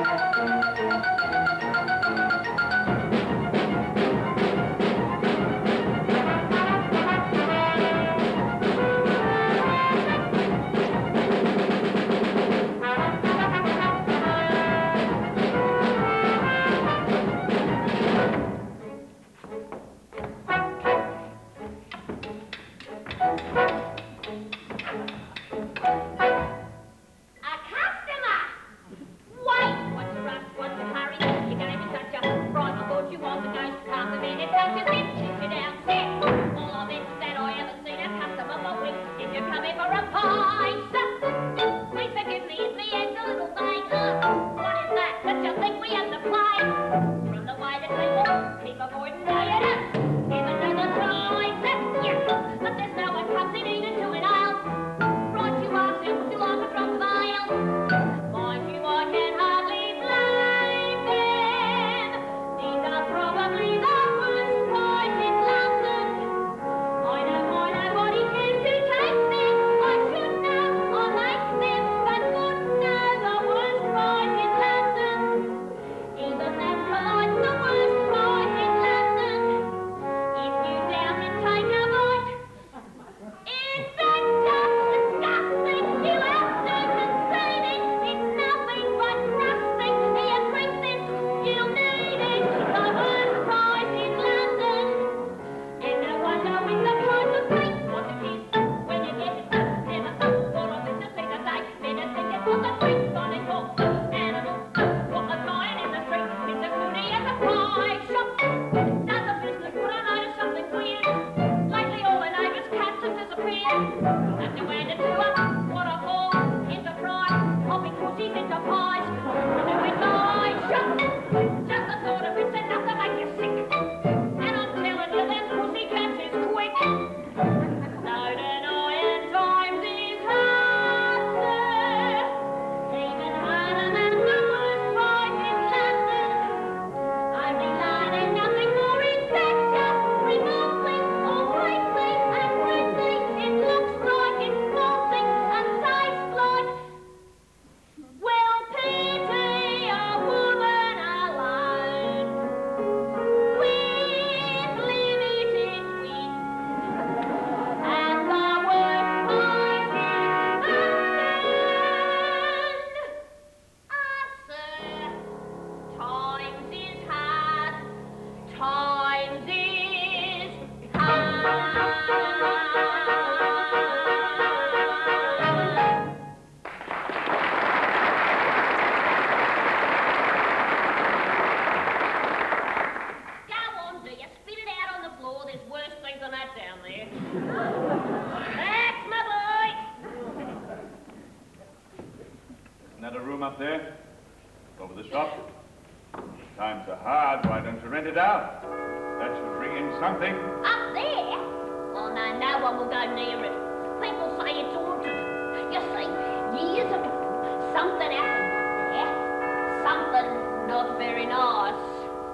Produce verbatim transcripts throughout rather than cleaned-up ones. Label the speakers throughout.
Speaker 1: Up there, over the shop. Times are hard, why don't you rent it out? That should bring in something.
Speaker 2: Up there? Oh no, no one will go near it. People say it's haunted. You see, years ago, something happened up there. Something not very nice.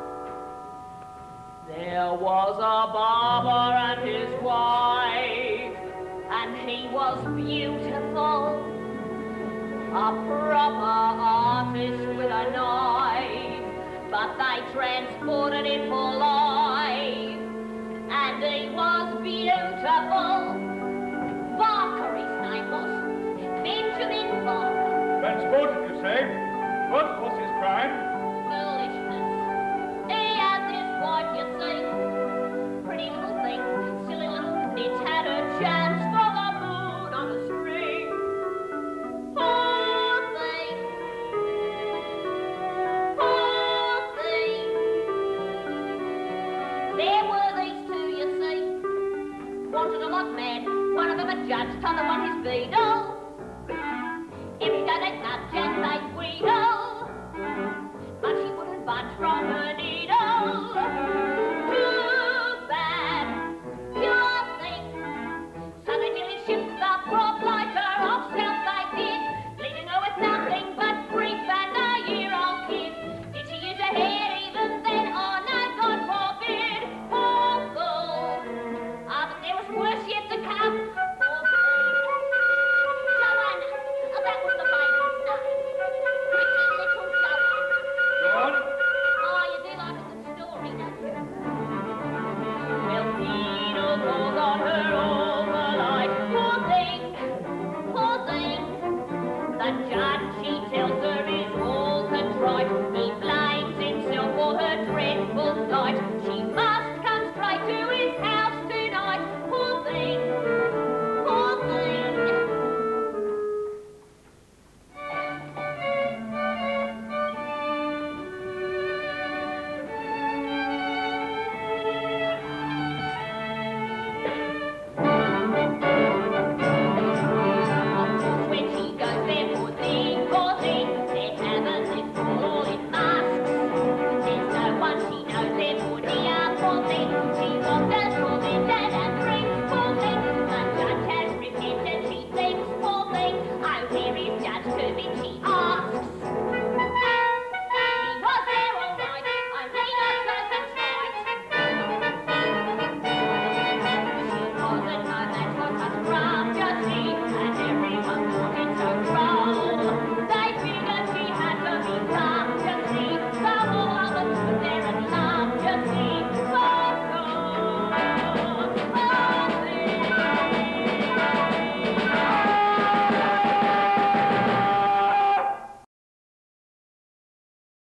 Speaker 2: There was a barber and his wife, and he was beautiful. A proper artist with a knife, but they transported him for life, and he was beautiful. Barker, his name was, Benjamin Barker.
Speaker 1: Transported, you say? What was his crime?
Speaker 2: Foolishness. He had this wife, you see. Pretty little thing, silly little nit, had her chance for the moon on a string. Poor thing. Poor thing. There were these two, you see. Wanted a lot man, one of them a judge, t'other one his beadle. Every day they'd nudge and they'd wheedle, but she wouldn't budge from her needle. Too bad, poor thing. So they nearly shipped the prop like her off south they did, leaving her with nothing but grief and a year-old kid. Did she use her head even then? Oh no, God forbid. Poor fool. Ah, but there was worse yet to come. Poor thing. Joanna, that was the baby's name. Which The judge, she tells her, is all contrite. He blames himself for her dreadful plight. She must come straight to his house tonight. Poor thing, poor thing. I wear his judge to be cheap.